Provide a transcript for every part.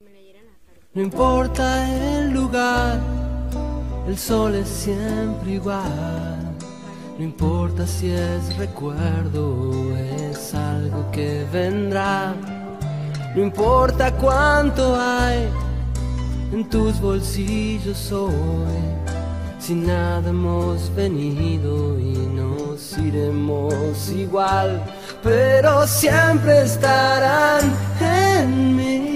No importa el lugar, el sol es siempre igual. No importa si es recuerdo o es algo que vendrá. No importa cuánto hay en tus bolsillos hoy, si nada hemos venido y nos iremos igual, pero siempre estarán en mí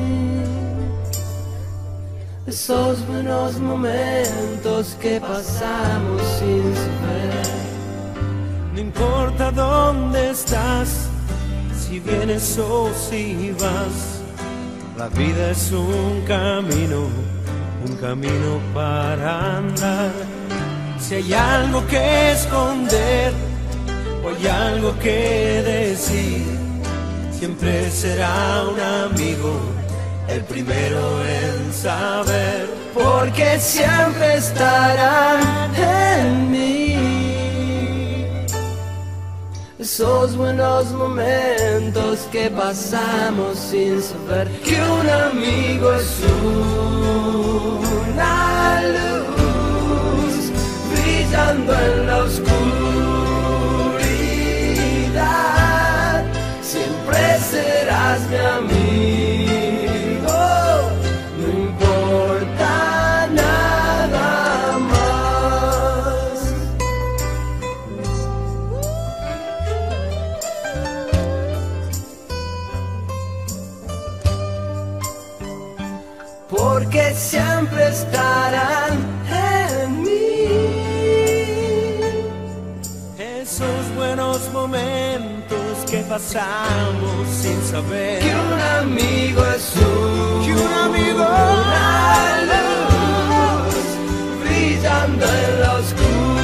esos buenos momentos que pasamos sin saber. No importa dónde estás, si vienes o si vas, la vida es un camino para andar. Si hay algo que esconder o hay algo que decir, siempre será un amigo el primero en saber, porque siempre estarán en mí esos buenos momentos que pasamos sin saber que un amigo es una luz brillando en la oscuridad. Siempre serás mi amigo, no importa nada más. Porque siempre estarán en mí esos buenos momentos que pasamos sin saber que un amigo es una luz brillando en la oscuridad.